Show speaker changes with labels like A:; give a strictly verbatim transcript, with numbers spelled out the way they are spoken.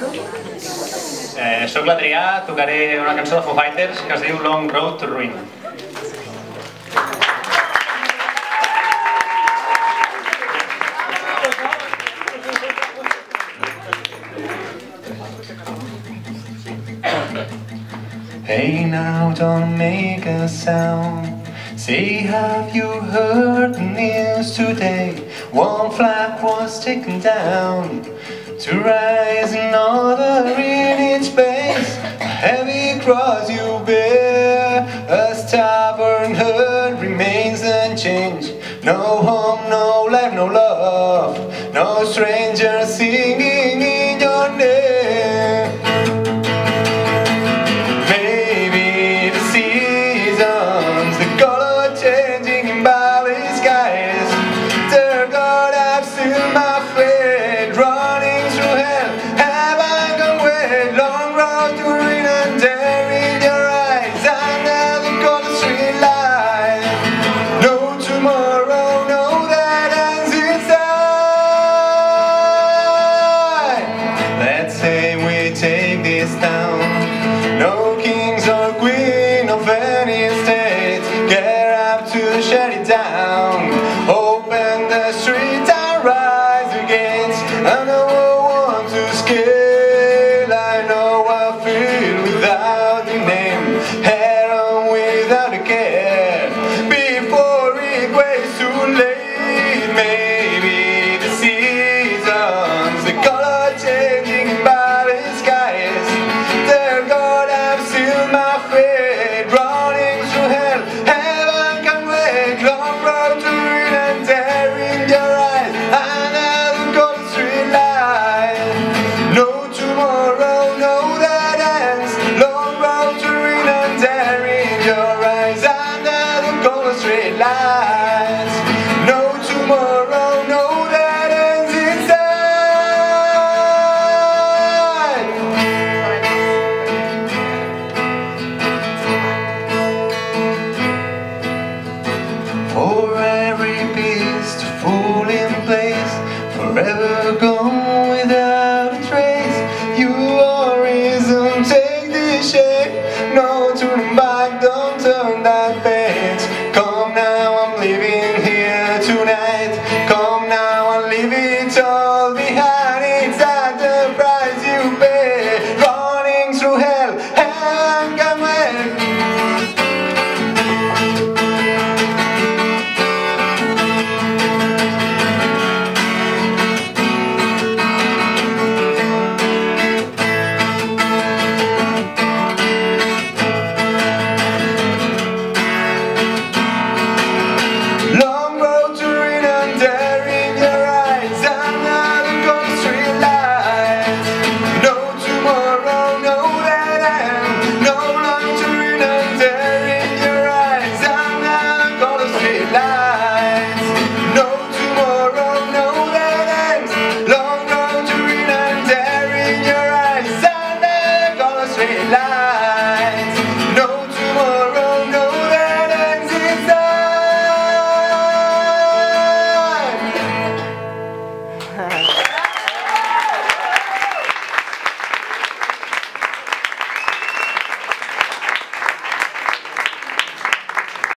A: Eh, soc l'Adrià, tocaré una cançó de Foo Fighters que es diu Long Road to Ruin. Hey now, don't make a sound. Say, have you heard the news today? One flag was taken down to rise another in its place. A heavy cross you bear, a stubborn hurt remains unchanged. No home, no life, no love, no stranger singing in your name. Maybe the seasons, the color changing in valley skies. Dear God, I've seen my fate running through hell. Have I gone way? Long road to ruin and tear in your eyes. Under the cold street light. No tomorrow, no that ends inside. Let's say we take this town. No kings or queen of any state get up to shut it down. Open the street and rise against. I know I want to scale. I know I feel without a name. Head on without a care. Before it waits too late. Maybe the seasons, the color changing in valley skies. Dear God, I've seen my fate running through hell. Heaven can wait. Long road to ruin and tear in your eyes. Under the cold street light. No tomorrow, no that ends. Long road to ruin and tear in your eyes. Under the cold street lights. No tomorrow, no that ends inside. For every piece to fall in place, forever gone without a trace. You are reason, take this shape. No turning back, don't turn that page. Come now, I'm leaving here tonight. Come now, I'll leave it all behind. It's at the price you pay.